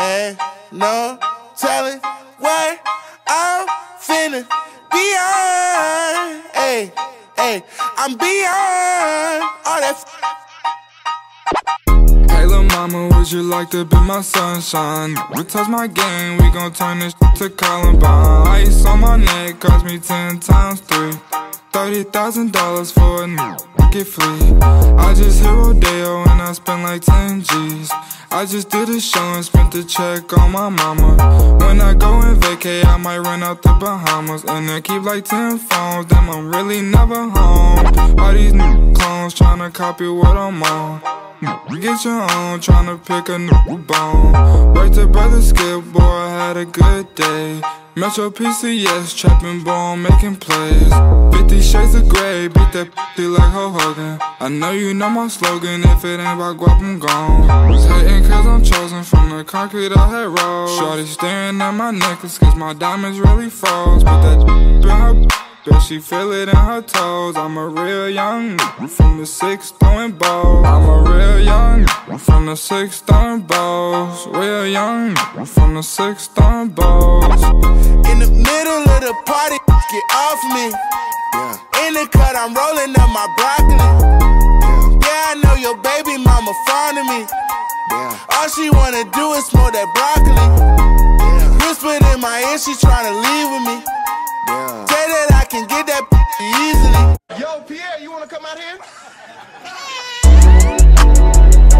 Ain't no telling what I'm finna beyond. Hey, hey, I'm beyond all that. Hey lil' mama, would you like to be my sunshine? We touch my game, we gon' turn this to Columbine. Ice on my neck cost me 10 times 3. $30,000 for a new get free. I just hit Rodeo and I spent like 10 G's. I just did a show and spent the check on my mama. When I go and vacay, I might run out the Bahamas. And then keep like 10 phones, damn I'm really never home. All these new clones tryna copy what I'm on. Get your own, tryna pick a new bone. Right to brother Skip, boy, I had a good day. Metro PCS, trapping ball, making plays. 50 shades of gray, beat that p***y like Hulk Hogan. I know you know my slogan, if it ain't about guap, I'm gone. Was hating cause I'm chosen from the concrete I had rolled. Shorty staring at my necklace cause my diamonds really froze. Put that in her bet she feel it in her toes. I'm a real young from the 6 throwing balls. I'm a real young from the 6 throwing balls. Real young from the 6 throwing balls. In the middle of the party, get off me. In the cut, I'm rolling up my broccoli. Yeah, I know your baby mama fond of me. All she wanna do is smoke that broccoli. Whispered in my ear, she tryna leave with me. Say that I can get that easily. Yo, Pierre, you wanna come out here?